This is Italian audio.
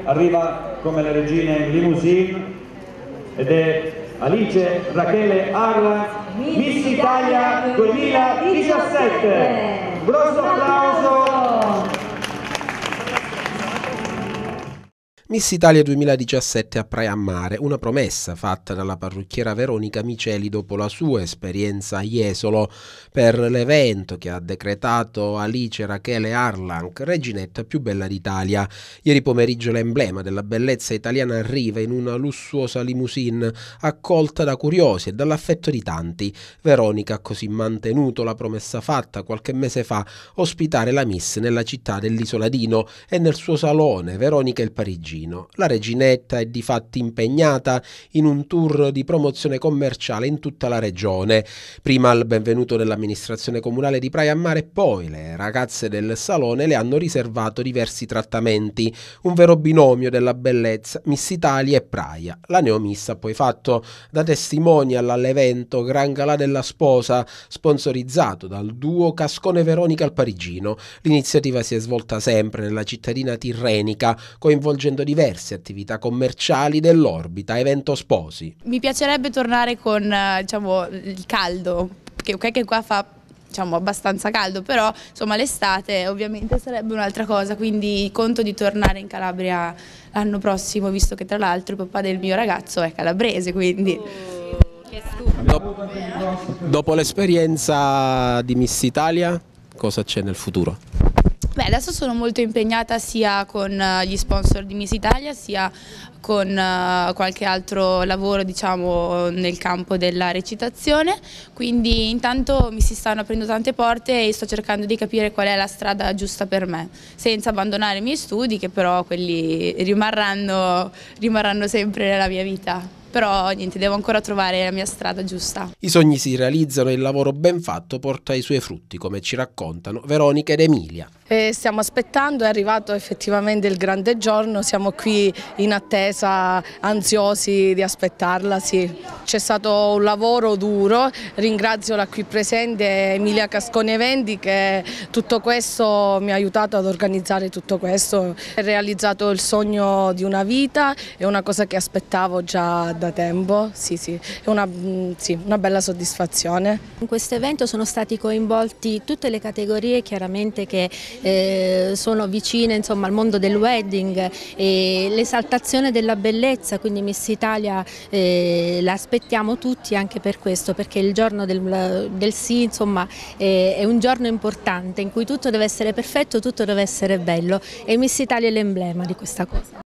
arriva come le regine in limousine ed è Alice Rachele Arlan, Miss Italia 2017. Un grosso applauso. Miss Italia 2017 a Praia a Mare, una promessa fatta dalla parrucchiera Veronica Miceli dopo la sua esperienza a Jesolo per l'evento che ha decretato Alice Rachele Arlan, reginetta più bella d'Italia. Ieri pomeriggio l'emblema della bellezza italiana arriva in una lussuosa limousine accolta da curiosi e dall'affetto di tanti. Veronica ha così mantenuto la promessa fatta qualche mese fa, ospitare la Miss nella città dell'Isoladino e nel suo salone Veronica il Parigino. La reginetta è difatti impegnata in un tour di promozione commerciale in tutta la regione. Prima il benvenuto dell'amministrazione comunale di Praia a Mare, poi le ragazze del salone le hanno riservato diversi trattamenti, un vero binomio della bellezza, Miss Italia e Praia. La neomiss ha poi fatto da testimonial all'evento Gran Galà della Sposa, sponsorizzato dal duo Cascone Veronica al Parigino. L'iniziativa si è svolta sempre nella cittadina tirrenica, coinvolgendo diverse attività commerciali dell'Orbita Evento Sposi. Mi piacerebbe tornare con il caldo, perché ok che qua fa abbastanza caldo, però insomma l'estate ovviamente sarebbe un'altra cosa, quindi conto di tornare in Calabria l'anno prossimo, visto che tra l'altro il papà del mio ragazzo è calabrese, quindi... Dopo l'esperienza di Miss Italia, cosa c'è nel futuro? Beh, adesso sono molto impegnata sia con gli sponsor di Miss Italia, sia con qualche altro lavoro nel campo della recitazione, quindi intanto mi si stanno aprendo tante porte e sto cercando di capire qual è la strada giusta per me, senza abbandonare i miei studi, che però quelli rimarranno sempre nella mia vita. Però niente, devo ancora trovare la mia strada giusta. I sogni si realizzano e il lavoro ben fatto porta i suoi frutti, come ci raccontano Veronica ed Emilia. Stiamo aspettando, è arrivato effettivamente il grande giorno, siamo qui in attesa, ansiosi di aspettarla. Sì. C'è stato un lavoro duro, ringrazio la qui presente Emilia Cascone Eventi che tutto questo mi ha aiutato ad organizzare tutto questo. Ho realizzato il sogno di una vita, è una cosa che aspettavo già da tempo, sì, è una bella soddisfazione. In questo evento sono stati coinvolti tutte le categorie chiaramente che sono vicine al mondo del wedding e l'esaltazione della bellezza, quindi Miss Italia la aspettiamo tutti anche per questo, perché il giorno del sì è un giorno importante in cui tutto deve essere perfetto, tutto deve essere bello e Miss Italia è l'emblema di questa cosa.